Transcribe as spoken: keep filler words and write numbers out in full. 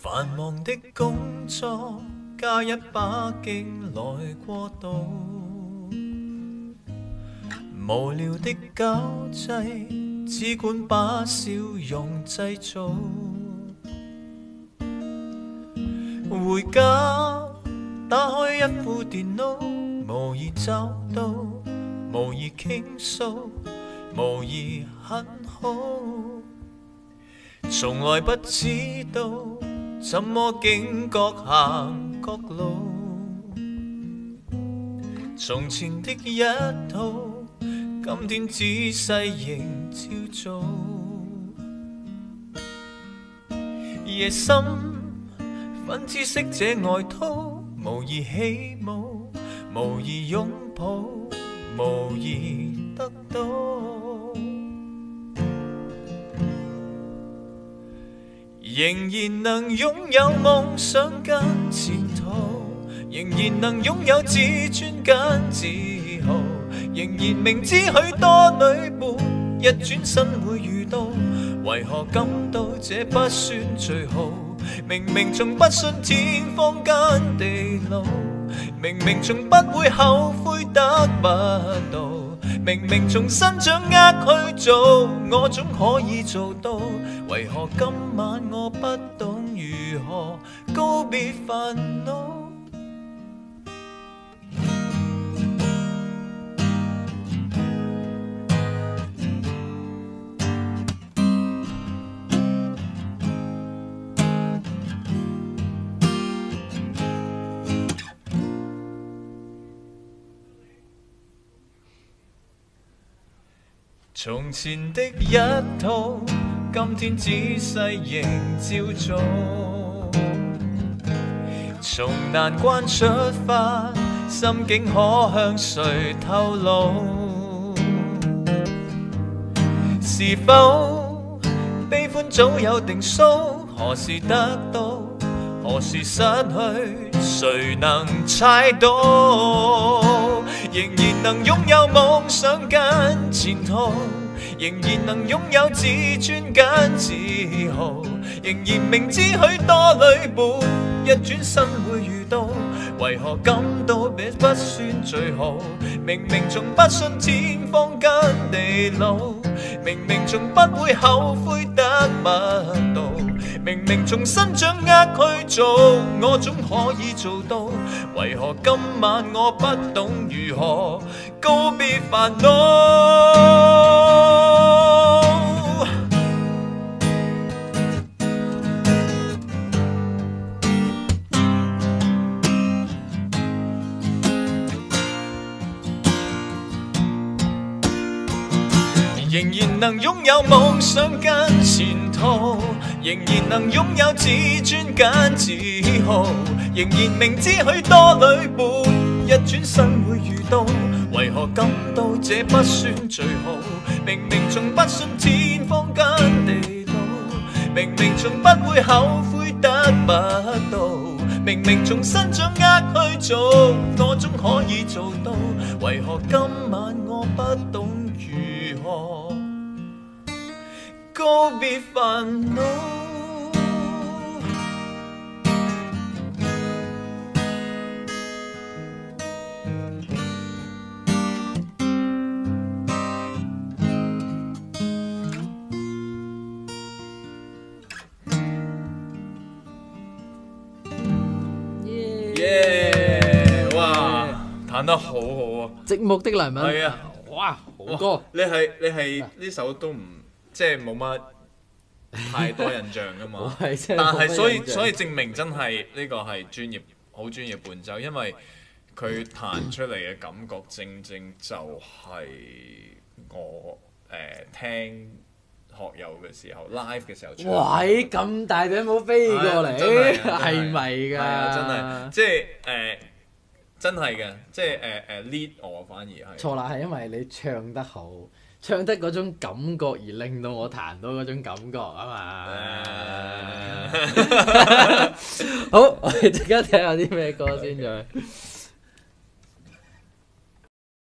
繁忙的工作加一把勁來過渡，無聊的交際只管把笑容製造。回家打開一副電腦，無疑找到，無疑傾訴，無疑很好。從來不知道怎麼警覺行各路，從前的一套，今天仔細仍照做。夜深粉紫色這外套，無疑起舞，無疑擁抱，無疑得到。仍然能擁有夢想跟前途，仍然能擁有自尊跟自豪，仍然明知許多旅伴一轉身會遇到，為何感到這不算最好？明明從不信天荒間地老，明明從不會後悔得不到，明明從新掌握去做，我總可以做到。為何今晚我不懂如何告別煩惱？從前的一套，今天仔細仍照做。從難關出發，心境可向誰透露？是否悲歡早有定數？何時得到，何時失去，誰能猜到？仍然能擁有夢想跟前途，仍然能擁有自尊跟自豪，仍然明知許多旅伴一轉身會遇到，為何感到這不算最好？明明從不信天荒跟地老，明明從不會後悔得不到，明明從新掌握去做，我總可以做到。為何今晚我不懂如何告別煩惱？仍然能擁有夢想跟前途，仍然能擁有自尊跟自豪，仍然明知許多旅伴一轉身會遇到，為何感到這不算最好？明明從不信天荒跟地老，明明從不會後悔得不到，明明從新掌握去做，我總可以做到。為何今晚我不懂如何告別煩惱？耶！哇，彈得好好啊！ 寂寞的黎明係啊， 哇，好歌！ 你係你係呢首都唔即係冇乜太多印象㗎嘛？但係所以所以證明真係呢個係專業好專業伴奏，因為佢彈出嚟嘅感覺正正就係我誒、呃、聽學友嘅時候 live 嘅時候唱。 喂，咁大頂帽飛過嚟，係咪㗎？係啊，真係即係誒。呃真係嘅，即係誒誒 lead 我反而係錯啦，係因為你唱得好，唱得嗰種感覺而令到我彈到嗰種感覺啊嘛。好，我哋即刻睇下啲咩歌先再。